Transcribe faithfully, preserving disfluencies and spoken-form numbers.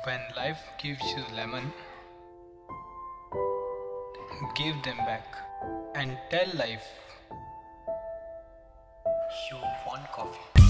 When life gives you lemon, give them back and tell life you want coffee.